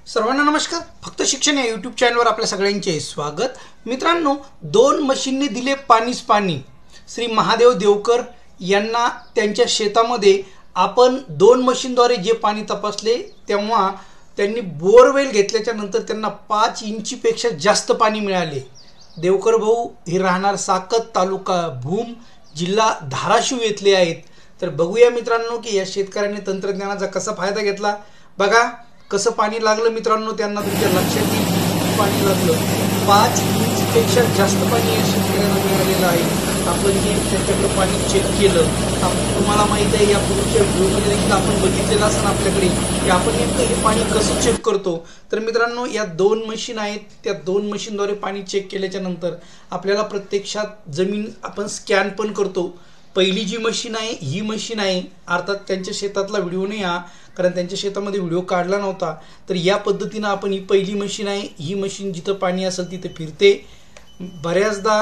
सर्वांना नमस्कार। फक्त शिक्षण या यूट्यूब चॅनलवर आपल्या सगळ्यांचे स्वागत। मित्रांनो, दोन मशीनने दिले पाणीच पाणी। श्री महादेव देवकर यांना त्यांच्या शेतामध्ये आपण दोन मशीनद्वारे जे पाणी तपासले तेव्हा त्यांनी बोरवेल घेतल्याच्या नंतर त्यांना 5 इंचीपेक्षा जास्त पाणी मिळाले। देवकर भाऊ हे राहणार साकत, तालुका भूम, जिल्हा धाराशिव येथले आहेत। तर बघूया मित्रांनो की या शेतकऱ्यांनी तंत्रज्ञानाचा कसा फायदा घेतला। बघा कसं पाणी लागलं मित्रांनो, त्यांना तुमच्या लक्षात येईल पाणी लागलं। 5 इंचपेक्षा जास्त पाणी या शेतकऱ्यांना मिळालेलं आहे। आपण जे त्यांच्याकडे पाणी चेक केलं, तुम्हाला माहिती आहे या पूर्वीच्या व्हिडिओमध्ये देखील आपण बघितलेलं असं आपल्याकडे की आपण नेमकं हे पाणी कसं चेक करतो। तर मित्रांनो, या 2 मशीन आहेत, त्या 2 मशीनद्वारे पाणी चेक केल्याच्या नंतर आपल्याला प्रत्यक्षात जमीन आपण स्कॅन पण करतो। पहिली जी मशीन आहे ही मशीन आहे, अर्थात त्यांच्या शेतातला व्हिडिओ नाही हा, कारण त्यांच्या शेतामध्ये व्हिडिओ काढला नव्हता। तर या पद्धतीनं आपण ही पहिली मशीन आहे, ही मशीन जिथं पाणी असेल तिथे फिरते। बऱ्याचदा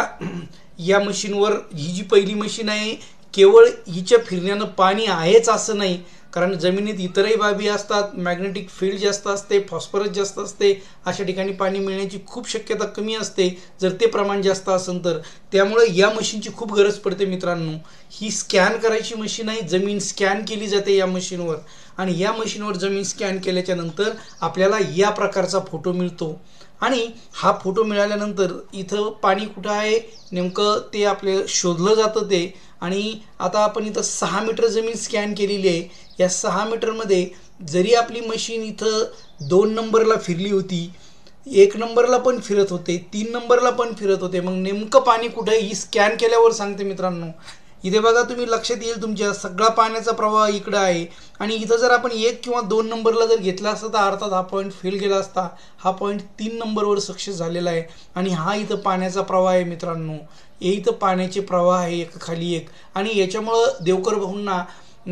या मशीनवर ही जी पहिली मशीन आहे केवळ हिच्या फिरण्यानं पाणी आहेच असं नाही, कारण जमिनीत इतरही बाबी असतात। मॅग्नेटिक फील्ड जास्त असते, फॉस्फरस जास्त असते, अशा ठिकाणी पाणी मिळण्याची खूप शक्यता कमी असते जर ते प्रमाण जास्त असेल तर। त्यामुळे या मशीनची खूप गरज पडते मित्रांनो। ही स्कॅन करायची मशीन आहे, जमीन स्कॅन केली जाते या मशीनवर, आणि या मशीनवर जमीन स्कॅन केल्याच्या नंतर आपल्याला या प्रकारचा फोटो मिळतो। आणि हा फोटो मिळाल्यानंतर इथं पाणी कुठं आहे नेमकं ते आपल्याला शोधलं जातं ते। आणि आता आपण इथं 6 मीटर जमीन स्कॅन केलेली आहे। या 6 मीटरमध्ये जरी आपली मशीन इथं 2 नंबरला फिरली होती, 1 नंबरला पण फिरत होते, 3 नंबरला पण फिरत होते, मग नेमकं पाणी कुठे ही स्कॅन केल्यावर सांगते मित्रांनो। इथे बघा तुम्ही लक्षात येईल तुमच्या सगळा पाण्याचा प्रवाह इकडं आहे, आणि इथं जर आपण 1 किंवा 2 नंबरला जर घेतला असता तर अर्थात हा पॉईंट फेल गेला असता। हा पॉईंट 3 नंबरवर सक्सेस झालेला आहे, आणि हा इथं पाण्याचा प्रवाह आहे मित्रांनो। हे इथं पाण्याचे प्रवाह आहे एक खाली एक, आणि याच्यामुळं देवकर भाऊंना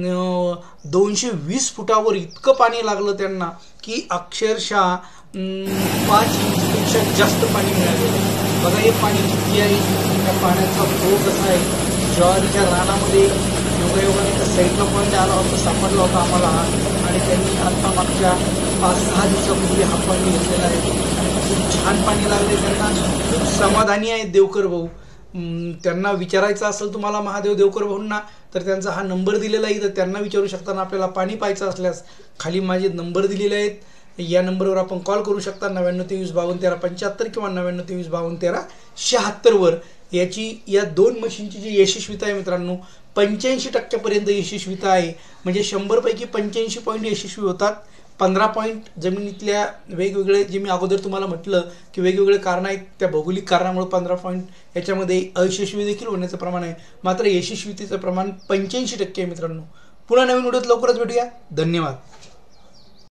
220 फुटावर इतकं पाणी लागलं त्यांना की अक्षरशः 5 इंचपेक्षा जास्त पाणी मिळालेलं। बघा हे पाणी किती आहे, त्या पाण्याचा फ्लो कसा आहे। ज्वारीच्या रानामध्ये योगायोगाने त्या साईडला पॉईंट आला होता, सापडला होता आम्हाला हा, आणि त्यांनी आता मागच्या 5-6 दिवसापूर्वी हा पाणी घेतलेला आहे, आणि खूप छान पाणी लागले त्यांना। खूप समाधानी आहेत देवकर भाऊ। त्यांना विचारायचं असेल तुम्हाला महादेव देवकर भाऊंना तर त्यांचा हा नंबर दिलेला आहे, तर त्यांना विचारू शकता। आपल्याला पाणी पाहायचं असल्यास खाली माझे नंबर दिलेले आहेत, या नंबरवर आपण कॉल करू शकता। 9923521375 किंवा 9923521376 वर। या 2 मशीनची जी यशस्वीता आहे मित्रांनो 85% यशस्वीता आहे, म्हणजे 100 पैकी 85 पॉईंट यशस्वी होतात। 15 पॉईंट जमिनीतल्या वेगवेगळे जे मी अगोदर तुम्हाला म्हटलं की वेगवेगळे कारण आहेत, त्या भौगोलिक कारणामुळे 15 पॉईंट याच्यामध्ये अयशस्वी देखील होण्याचं प्रमाण आहे, मात्र यशस्वीतेचं प्रमाण 85% आहे मित्रांनो। पुन्हा नवीन व्हिडिओत लवकरच भेटूया। धन्यवाद।